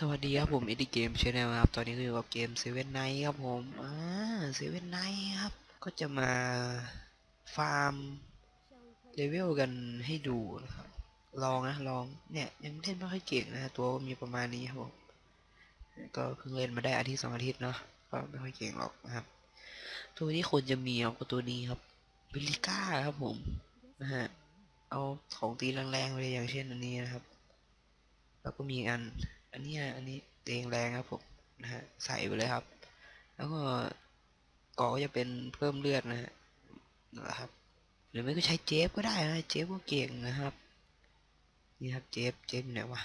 สวัสดีครับผมอินดี้เกมชาแนลครับตอนนี้ก็อยู่กับเกมเซเว่นไนท์ครับผมเซเว่นไนท์ครับก็จะมาฟาร์มเลเวลกันให้ดูนะครับลองเนี่ยยังเล่นไม่ค่อยเก่งนะตัวมีประมาณนี้ครับผมก็เพิ่งเล่นมาได้อาทิตย์2 อาทิตย์เนาะก็ไม่ค่อยเก่งหรอกนะครับตัวที่ควรจะมีก็ตัวนี้ครับบิลลิก้าครับผมนะฮะเอาของตีแรงๆเลยอย่างเช่นอันนี้นะครับแล้วก็มีอันนี้เตียงแรงครับผมนะฮะใส่ไปเลยครับแล้วก็เกาะก็จะเป็นเพิ่มเลือดนะฮะนะครับหรือไม่ก็ใช้เจฟก็ได้นะเจฟก็เก่งนะครับนี่ครับเจฟอยู่ไหนวะ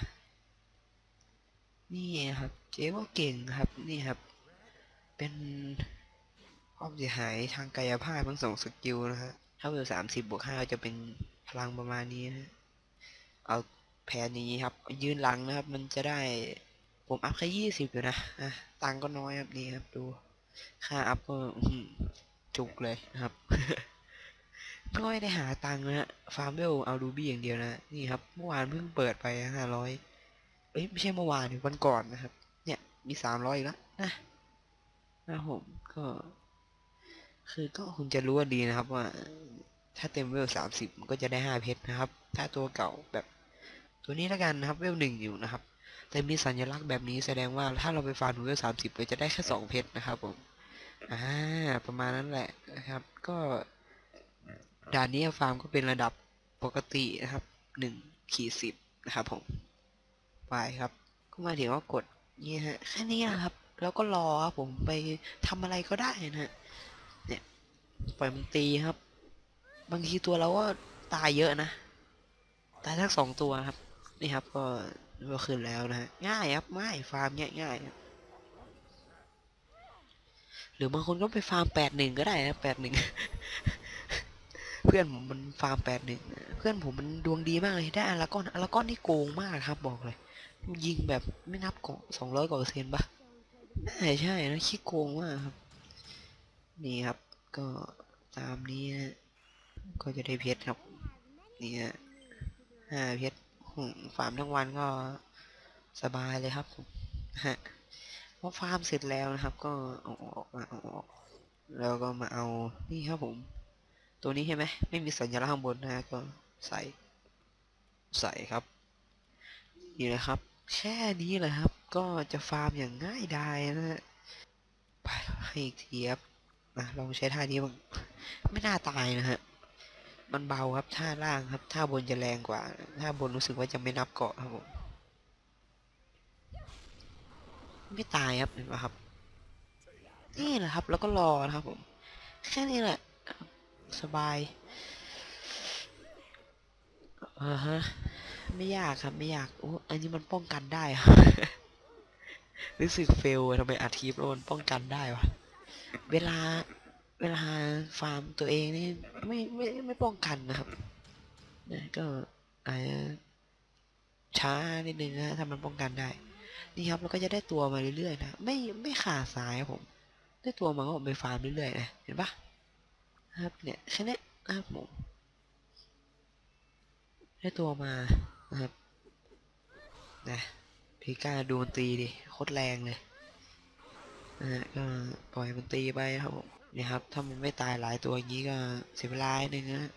นี่ครับเจฟก็เก่งครับนี่ครับเป็นความเสียหายทางกายภาพทั้ง2 สกิลนะฮะถ้าเวล30+5จะเป็นพลังประมาณนี้นะเอาแผนนี้ครับยืนหลังนะครับมันจะได้ผมอัพแค่20อยู่นะตังก็น้อยครับนี่ครับดูค่าอัพก็จุกเลยนะครับ ไม่ได้หาตังค์นะฮะฟาร์มเวลเอารูบี้อย่างเดียวนะนี่ครับเมื่อวานเพิ่งเปิดไป500เอ้ยไม่ใช่เมื่อวานวันก่อนนะครับเนี่ยมี300อีกแล้วนะผมก็คือก็คุณจะรู้ว่าดีนะครับว่าถ้าเต็มเวล30มันก็จะได้5 เพชรนะครับถ้าตัวเก่าแบบตัวนี้แล้วกันนะครับเวล1อยู่นะครับแต่มีสัญลักษณ์แบบนี้แสดงว่าถ้าเราไปฟาร์มถึงเวล30เราจะได้แค่2 เพชรนะครับผมประมาณนั้นแหละนะครับก็ด่านนี้ฟาร์มก็เป็นระดับปกตินะครับ1/10นะครับผมไปครับก็มาถึงว่ากดนี่ฮะแค่นี้นะครับแล้วก็รอครับผมไปทำอะไรก็ได้นะฮะเนี่ยปล่อยมันตีครับบางทีตัวเราก็ตายเยอะนะตายทั้ง2 ตัวครับนี่ครับก็ขึ้นแล้วนะฮะง่ายครับง่ายฟาร์มง่ายหรือบางคนก็ไปฟาร์ม81ก็ได้นะ81 เพื่อนผมมันฟาร์ม81เพื่อนผมมันดวงดีมากเลยได้อาราก้อนที่โกงมากครับบอกเลยยิงแบบไม่นับกอง200 กว่าเปอร์เซ็นต์ปะใช่นะขี้โกงมากครับนี่ครับก็ตามนี้นะก็จะได้เพชรครับนี่5 เพชรฟาร์มทั้งวันก็สบายเลยครับผมฮะพอฟาร์มเสร็จแล้วนะครับก็เอาออกแล้วก็มาเอานี่ครับผมตัวนี้ใช่ไหมไม่มีสัญลักษณ์ข้างบนนะก็ใส่ใส่ครับนี่แหละครับแค่นี้แหละครับก็จะฟาร์มอย่างง่ายดายนะฮะไปให้อีกทีครับลองใช้ท่านี้บ้างไม่น่าตายนะฮะมันเบาครับท่าล่างครับท่าบนจะแรงกว่าท่าบนรู้สึกว่าจะไม่นับเกาะครับผมไม่ตายครับเห็นไหมครับนี่แหละครับแล้วก็รอนะครับผมแค่นี้แหละสบายฮะไม่ยากครับไม่ยากโอ้อันนี้มันป้องกันได้รู้สึกเฟลทำไมอาทีฟโดนป้องกันได้วะเวลาเวลาฟาร์มตัวเองนี่ไม่ป้องกันนะครับนะก็อาจจะช้านิดนึงนะถ้ามันป้องกันได้นี่ครับเราก็จะได้ตัวมาเรื่อยๆนะไม่ขาดสายครับผมได้ตัวมาก็ไปฟาร์มเรื่อยๆนะเห็นปะครับเนี่ยแค่นี้นะครับผมได้ตัวมานะครับนะพีก้าดูมันตีดิโคตรแรงเลยก็ปล่อยมันตีไปครับผมนี่ครับถ้ามันไม่ตายหลายตัวอย่างนี้ก็เสียเวลาหนึ่งนะ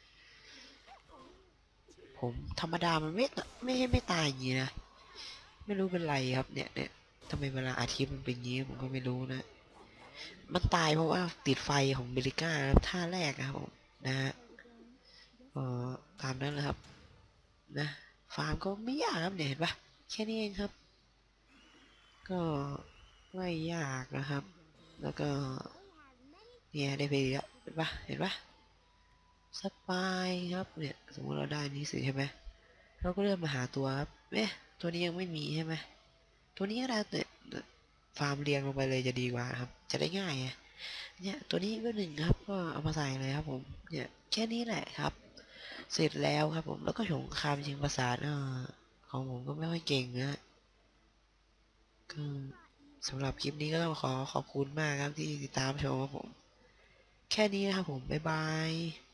ผมธรรมดามันไม่ตายอย่างนี้นะไม่รู้เป็นไรครับเนี่ยทำไมเวลาอาทิตย์มันเป็นอย่างนี้ผมก็ไม่รู้นะมันตายเพราะว่าติดไฟของเบลิก้าท่าแรกครับผมนะฮะตามนั้นเลยครับนะฟาร์มก็ไม่ยากครับเนี่ยเห็นปะแค่นี้เองครับก็ไม่ยากนะครับแล้วก็เนี่ยได้ไปแล้วเห็นปะสบายครับเนี่ยสมมติเราได้นี้สิใช่ไหมเราก็เลื่อนมาหาตัวครับตัวนี้ยังไม่มีใช่ไหมตัวนี้ก็ได้เนี่ยฟาร์มเรียงลงไปเลยจะดีกว่าครับจะได้ง่ายไงเนี่ยตัวนี้ก็1ครับก็เอามาใส่เลยครับผมเนี่ยแค่นี้แหละครับเสร็จแล้วครับผมแล้วก็สงครามชิงประสาทของผมก็ไม่ค่อยเก่งนะก็สำหรับคลิปนี้ก็ต้องขอขอบคุณมากครับที่ติดตามชมครับผมแค่นี้นะครับผมบ๊ายบาย